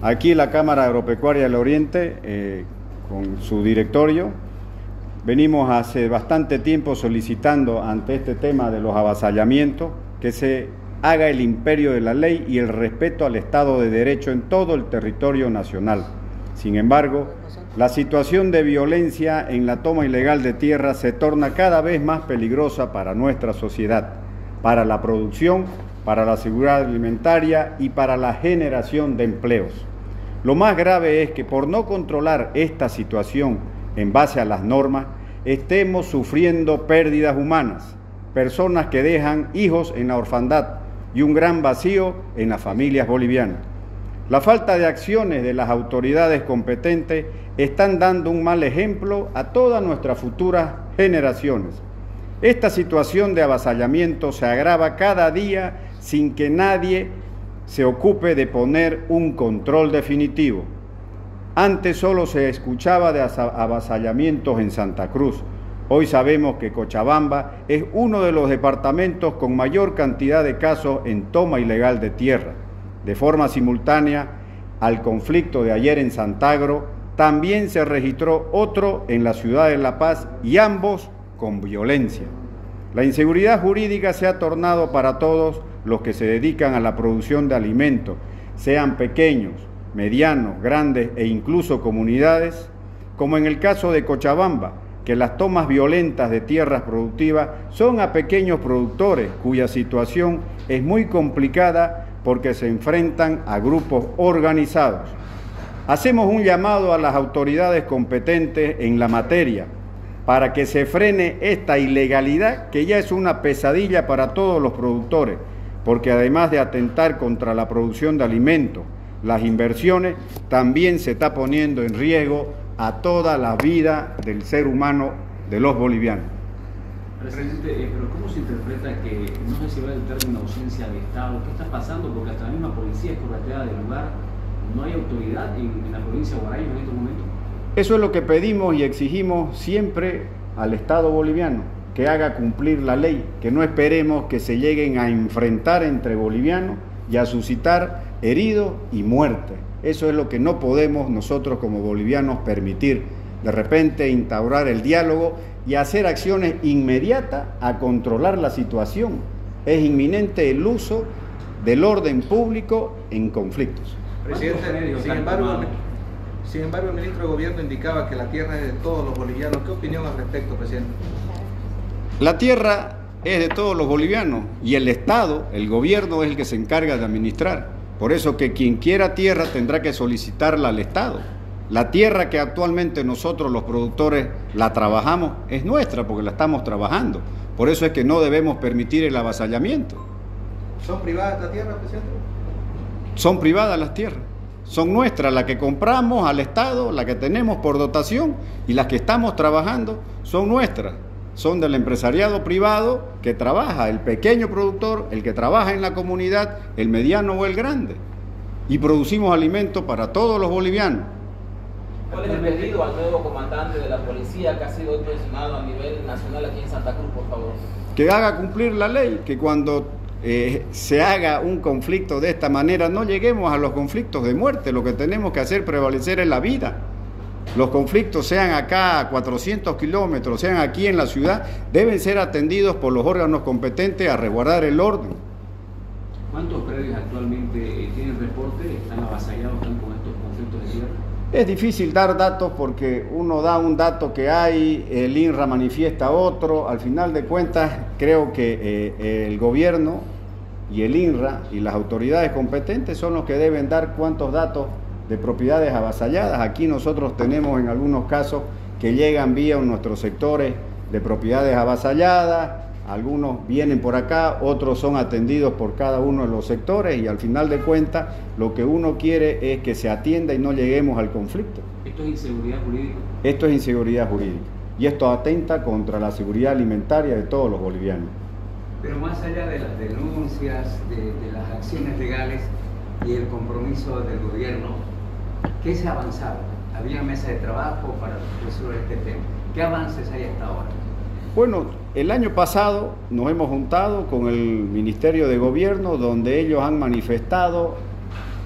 Aquí la Cámara Agropecuaria del Oriente, con su directorio, venimos hace bastante tiempo solicitando ante este tema de los avasallamientos que se haga el imperio de la ley y el respeto al Estado de Derecho en todo el territorio nacional. Sin embargo, la situación de violencia en la toma ilegal de tierra se torna cada vez más peligrosa para nuestra sociedad, para la producción, para la seguridad alimentaria y para la generación de empleos. Lo más grave es que por no controlar esta situación en base a las normas, estemos sufriendo pérdidas humanas, personas que dejan hijos en la orfandad y un gran vacío en las familias bolivianas. La falta de acciones de las autoridades competentes están dando un mal ejemplo a todas nuestras futuras generaciones. Esta situación de avasallamiento se agrava cada día sin que nadie se ocupe de poner un control definitivo. Antes solo se escuchaba de avasallamientos en Santa Cruz. Hoy sabemos que Cochabamba es uno de los departamentos con mayor cantidad de casos en toma ilegal de tierra. De forma simultánea al conflicto de ayer en Santagro, también se registró otro en la ciudad de La Paz y ambos con violencia. La inseguridad jurídica se ha tornado para todos los que se dedican a la producción de alimentos, sean pequeños, medianos, grandes e incluso comunidades, como en el caso de Cochabamba, que las tomas violentas de tierras productivas son a pequeños productores cuya situación es muy complicada porque se enfrentan a grupos organizados. Hacemos un llamado a las autoridades competentes en la materia para que se frene esta ilegalidad que ya es una pesadilla para todos los productores, porque además de atentar contra la producción de alimentos, las inversiones, también se está poniendo en riesgo a toda la vida del ser humano de los bolivianos. Presidente, pero ¿cómo se interpreta que no sé si va el término ausencia de Estado? ¿Qué está pasando? Porque hasta la misma policía es correteada del lugar. ¿No hay autoridad en la provincia de Guaraíba en estos momentos? Eso es lo que pedimos y exigimos siempre al Estado boliviano, que haga cumplir la ley, que no esperemos que se lleguen a enfrentar entre bolivianos y a suscitar heridos y muerte. Eso es lo que no podemos nosotros como bolivianos permitir. De repente instaurar el diálogo y hacer acciones inmediatas a controlar la situación. Es inminente el uso del orden público en conflictos. Presidente, sin embargo, el ministro de Gobierno indicaba que la tierra es de todos los bolivianos. ¿Qué opinión al respecto, presidente? La tierra es de todos los bolivianos y el Estado, el gobierno, es el que se encarga de administrar. Por eso que quien quiera tierra tendrá que solicitarla al Estado. La tierra que actualmente nosotros los productores la trabajamos es nuestra porque la estamos trabajando. Por eso es que no debemos permitir el avasallamiento. ¿Son privadas las tierras, presidente? Son privadas las tierras. Son nuestras, las que compramos al Estado, las que tenemos por dotación y las que estamos trabajando son nuestras. Son del empresariado privado que trabaja, el pequeño productor, el que trabaja en la comunidad, el mediano o el grande. Y producimos alimentos para todos los bolivianos. ¿Cuál es el pedido al nuevo comandante de la policía que ha sido designado a nivel nacional aquí en Santa Cruz, por favor? Que haga cumplir la ley, que cuando se haga un conflicto de esta manera no lleguemos a los conflictos de muerte. Lo que tenemos que hacer prevalecer es la vida. Los conflictos, sean acá a 400 kilómetros, sean aquí en la ciudad, deben ser atendidos por los órganos competentes a resguardar el orden. ¿Cuántos predios actualmente tienen reporte? ¿Están avasallados con estos conflictos de tierra? Es difícil dar datos porque uno da un dato que hay, el INRA manifiesta otro. Al final de cuentas, creo que el gobierno y el INRA y las autoridades competentes son los que deben dar cuántos datos de propiedades avasalladas. Aquí nosotros tenemos en algunos casos que llegan vía nuestros sectores de propiedades avasalladas, algunos vienen por acá, otros son atendidos por cada uno de los sectores y al final de cuentas lo que uno quiere es que se atienda y no lleguemos al conflicto. ¿Esto es inseguridad jurídica? Esto es inseguridad jurídica y esto atenta contra la seguridad alimentaria de todos los bolivianos. Pero más allá de las denuncias, de las acciones legales y el compromiso del gobierno, ¿qué se ha avanzado? ¿Había mesa de trabajo para resolver este tema? ¿Qué avances hay hasta ahora? Bueno, el año pasado nos hemos juntado con el Ministerio de Gobierno, donde ellos han manifestado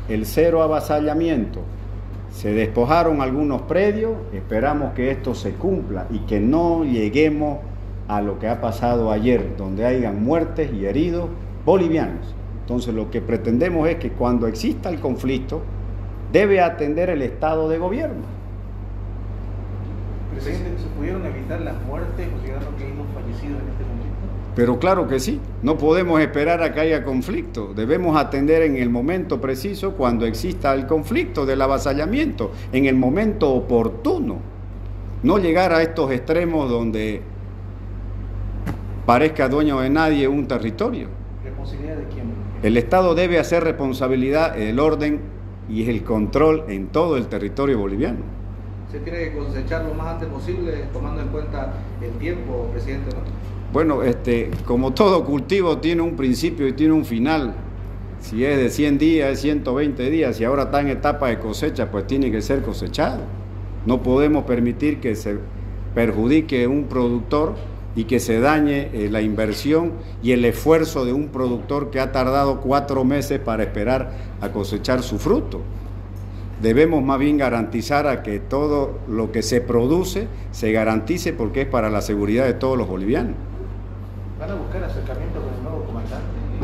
el cero avasallamiento. Se despojaron algunos predios, esperamos que esto se cumpla y que no lleguemos a lo que ha pasado ayer, donde hayan muertes y heridos bolivianos. Entonces lo que pretendemos es que cuando exista el conflicto, debe atender el Estado de gobierno. Presidente, ¿se pudieron evitar las muertes considerando que hay unos fallecidos en este conflicto? Pero claro que sí, no podemos esperar a que haya conflicto, debemos atender en el momento preciso cuando exista el conflicto del avasallamiento, en el momento oportuno, no llegar a estos extremos donde parezca dueño de nadie un territorio. ¿Responsabilidad de quién? El Estado debe hacer responsabilidad, el orden y el control en todo el territorio boliviano. Se tiene que cosechar lo más antes posible, tomando en cuenta el tiempo, presidente, ¿no? Bueno, como todo cultivo tiene un principio y tiene un final. Si es de 100 días, es 120 días. Si ahora está en etapa de cosecha, pues tiene que ser cosechado. No podemos permitir que se perjudique un productor y que se dañe la inversión y el esfuerzo de un productor que ha tardado 4 meses para esperar a cosechar su fruto. Debemos más bien garantizar a que todo lo que se produce se garantice porque es para la seguridad de todos los bolivianos. ¿Van a buscar acercamiento con el nuevo comandante?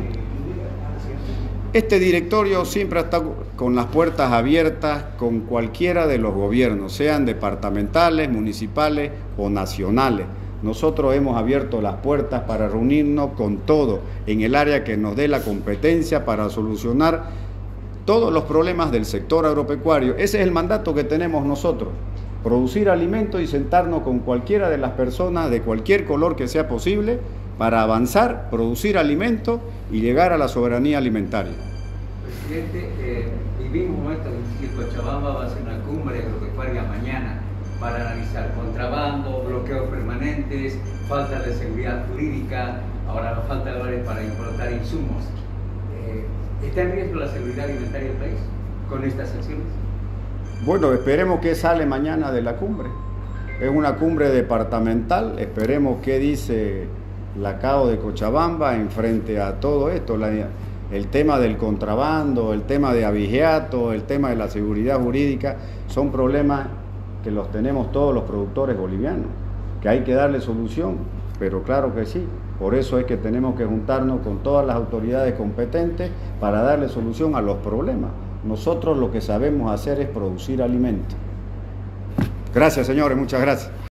Este directorio siempre ha estado con las puertas abiertas con cualquiera de los gobiernos, sean departamentales, municipales o nacionales. Nosotros hemos abierto las puertas para reunirnos con todo en el área que nos dé la competencia para solucionar todos los problemas del sector agropecuario. Ese es el mandato que tenemos nosotros, producir alimentos y sentarnos con cualquiera de las personas de cualquier color que sea posible para avanzar, producir alimentos y llegar a la soberanía alimentaria. Presidente, vivimos esto, que Cochabamba va a hacer una cumbre agropecuaria mañana para analizar contrabando, bloqueos permanentes, falta de seguridad jurídica, ahora la falta de dólares para importar insumos. ¿Está en riesgo la seguridad alimentaria del país con estas acciones? Bueno, esperemos qué sale mañana de la cumbre. Es una cumbre departamental, esperemos qué dice la CAO de Cochabamba en frente a todo esto, el tema del contrabando, el tema de abigeato, el tema de la seguridad jurídica, son problemas que los tenemos todos los productores bolivianos, que hay que darle solución, pero claro que sí. Por eso es que tenemos que juntarnos con todas las autoridades competentes para darle solución a los problemas. Nosotros lo que sabemos hacer es producir alimentos. Gracias, señores, muchas gracias.